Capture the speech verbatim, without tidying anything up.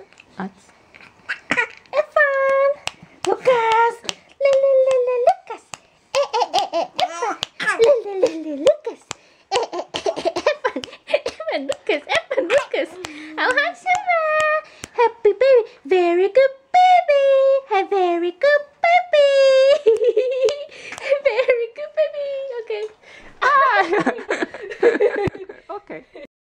Oats. Evan! Lucas! Lelelele Lucas! Eh eh eh eh Evan! Lelelele Lucas! Eh eh eh eh Evan! Evan Lucas! Evan Lucas! How handsome! Happy baby! Very good